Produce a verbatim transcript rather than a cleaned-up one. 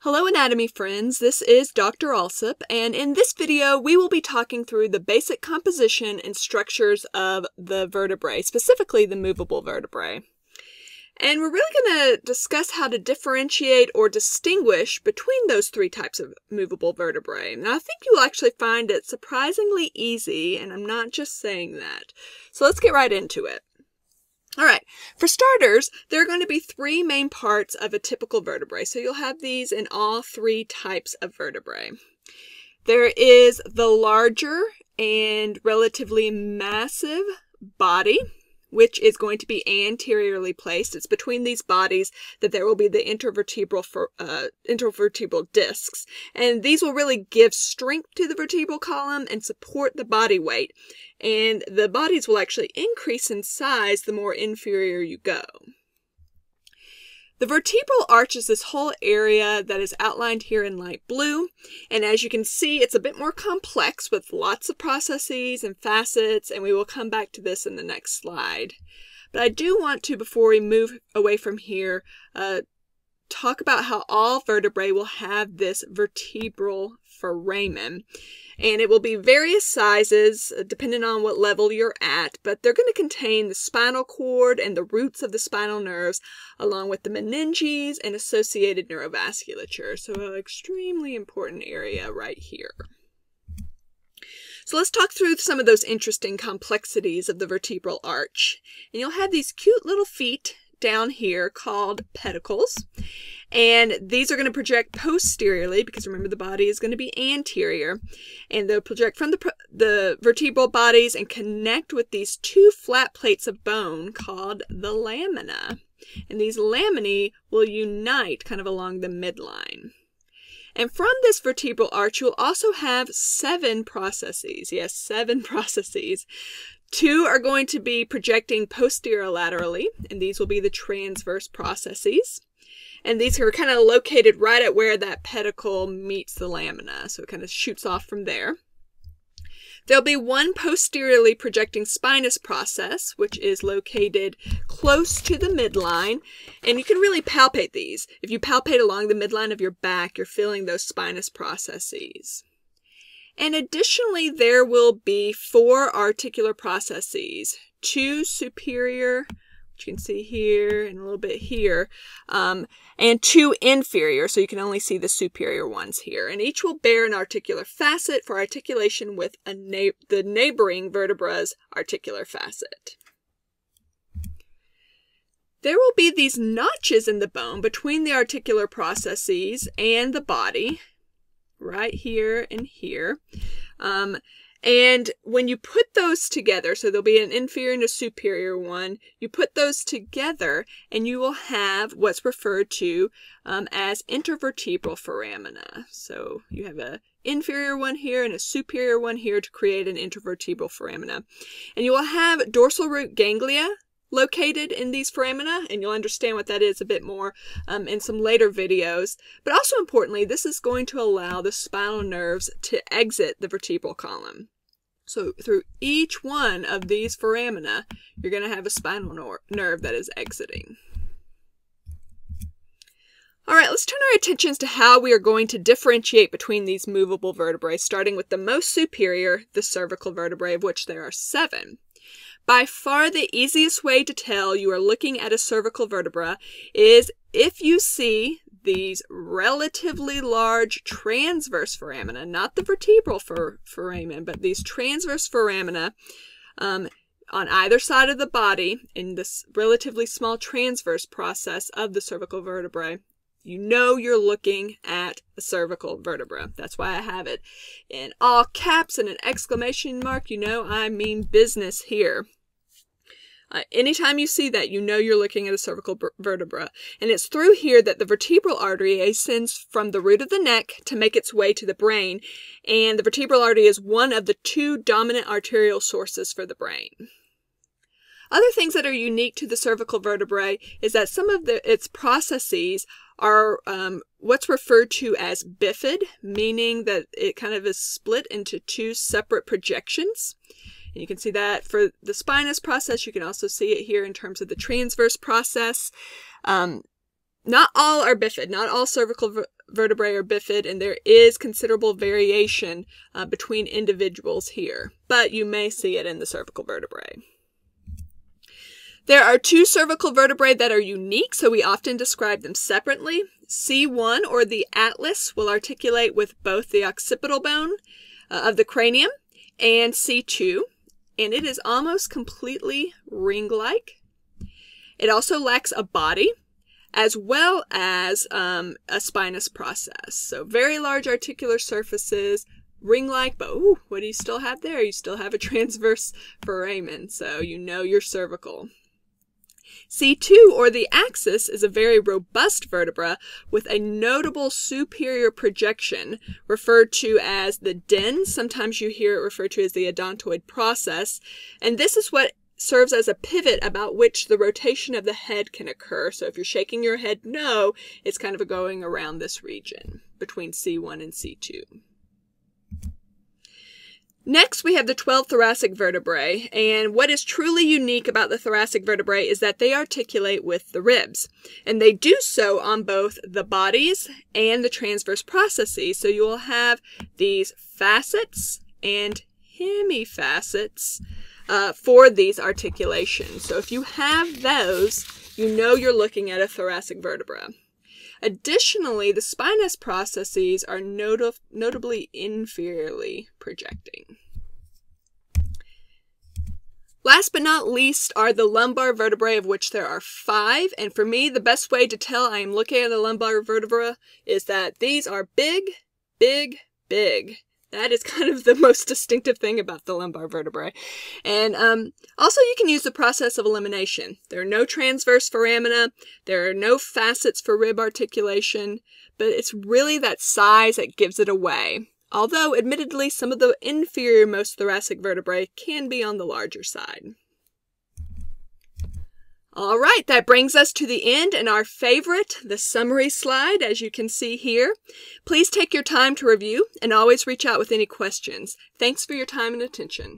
Hello anatomy friends, this is Doctor Alsup, and in this video we will be talking through the basic composition and structures of the vertebrae, specifically the movable vertebrae. And we're really going to discuss how to differentiate or distinguish between those three types of movable vertebrae. Now I think you'll actually find it surprisingly easy, and I'm not just saying that. So let's get right into it. All right, for starters, there are going to be three main parts of a typical vertebrae. So you'll have these in all three types of vertebrae. There is the larger and relatively massive body, which is going to be anteriorly placed. It's between these bodies that there will be the intervertebral for, uh, intervertebral discs. And these will really give strength to the vertebral column and support the body weight. And the bodies will actually increase in size the more inferior you go. The vertebral arch is this whole area that is outlined here in light blue. And as you can see, it's a bit more complex with lots of processes and facets, and we will come back to this in the next slide. But I do want to, before we move away from here, uh, talk about how all vertebrae will have this vertebral foramen. And it will be various sizes, depending on what level you're at, but they're going to contain the spinal cord and the roots of the spinal nerves, along with the meninges and associated neurovasculature. So an extremely important area right here. So let's talk through some of those interesting complexities of the vertebral arch. And you'll have these cute little feet down here called pedicles. And these are going to project posteriorly, because remember the body is going to be anterior. And they'll project from the, the vertebral bodies and connect with these two flat plates of bone called the lamina. And these laminae will unite kind of along the midline. And from this vertebral arch, you'll also have seven processes. Yes, seven processes. Two are going to be projecting posterolaterally, and these will be the transverse processes. And these are kind of located right at where that pedicle meets the lamina, so it kind of shoots off from there. There'll be one posteriorly projecting spinous process, which is located close to the midline, and you can really palpate these. If you palpate along the midline of your back, you're feeling those spinous processes. And additionally, there will be four articular processes, two superior, which you can see here and a little bit here, um, and two inferior, so you can only see the superior ones here. And each will bear an articular facet for articulation with a na the neighboring vertebra's articular facet. There will be these notches in the bone between the articular processes and the body, right here and here. Um, and when you put those together, so there'll be an inferior and a superior one, you put those together and you will have what's referred to um, as intervertebral foramina. So you have an inferior one here and a superior one here to create an intervertebral foramina. And you will have dorsal root ganglia located in these foramina, and you'll understand what that is a bit more um, in some later videos. But also importantly, this is going to allow the spinal nerves to exit the vertebral column. So through each one of these foramina, you're going to have a spinal ner nerve that is exiting. All right, let's turn our attentions to how we are going to differentiate between these movable vertebrae, starting with the most superior, the cervical vertebrae, of which there are seven. By far the easiest way to tell you are looking at a cervical vertebra is if you see these relatively large transverse foramina, not the vertebral for, foramen, but these transverse foramina um, on either side of the body in this relatively small transverse process of the cervical vertebrae. You know you're looking at a cervical vertebra. That's why I have it in all caps and an exclamation mark. You know I mean business here. Uh, anytime you see that, you know you're looking at a cervical vertebra. And it's through here that the vertebral artery ascends from the root of the neck to make its way to the brain. And the vertebral artery is one of the two dominant arterial sources for the brain. Other things that are unique to the cervical vertebrae is that some of the, its processes are um, what's referred to as bifid, meaning that it kind of is split into two separate projections. And you can see that for the spinous process. You can also see it here in terms of the transverse process. Um, not all are bifid. Not all cervical ver vertebrae are bifid, and there is considerable variation uh, between individuals here, but you may see it in the cervical vertebrae. There are two cervical vertebrae that are unique, so we often describe them separately. C one, or the atlas, will articulate with both the occipital bone uh, of the cranium and C two, and it is almost completely ring-like. It also lacks a body, as well as um, a spinous process. So very large articular surfaces, ring-like, but ooh, what do you still have there? You still have a transverse foramen, so you know you're cervical. C two, or the axis, is a very robust vertebra with a notable superior projection referred to as the dens. Sometimes you hear it referred to as the odontoid process, and this is what serves as a pivot about which the rotation of the head can occur. So if you're shaking your head no, it's kind of going around this region between C one and C two. Next, we have the twelve thoracic vertebrae, and what is truly unique about the thoracic vertebrae is that they articulate with the ribs, and they do so on both the bodies and the transverse processes. So you will have these facets and hemifacets uh, for these articulations. So if you have those, you know you're looking at a thoracic vertebra. Additionally, the spinous processes are not notably inferiorly projecting. Last but not least are the lumbar vertebrae, of which there are five. And for me, the best way to tell I am looking at a lumbar vertebra is that these are big, big, big. That is kind of the most distinctive thing about the lumbar vertebrae. And um, also you can use the process of elimination. There are no transverse foramina, there are no facets for rib articulation, but it's really that size that gives it away. Although, admittedly, some of the inferior most thoracic vertebrae can be on the larger side. All right, that brings us to the end and our favorite, the summary slide, as you can see here. Please take your time to review and always reach out with any questions. Thanks for your time and attention.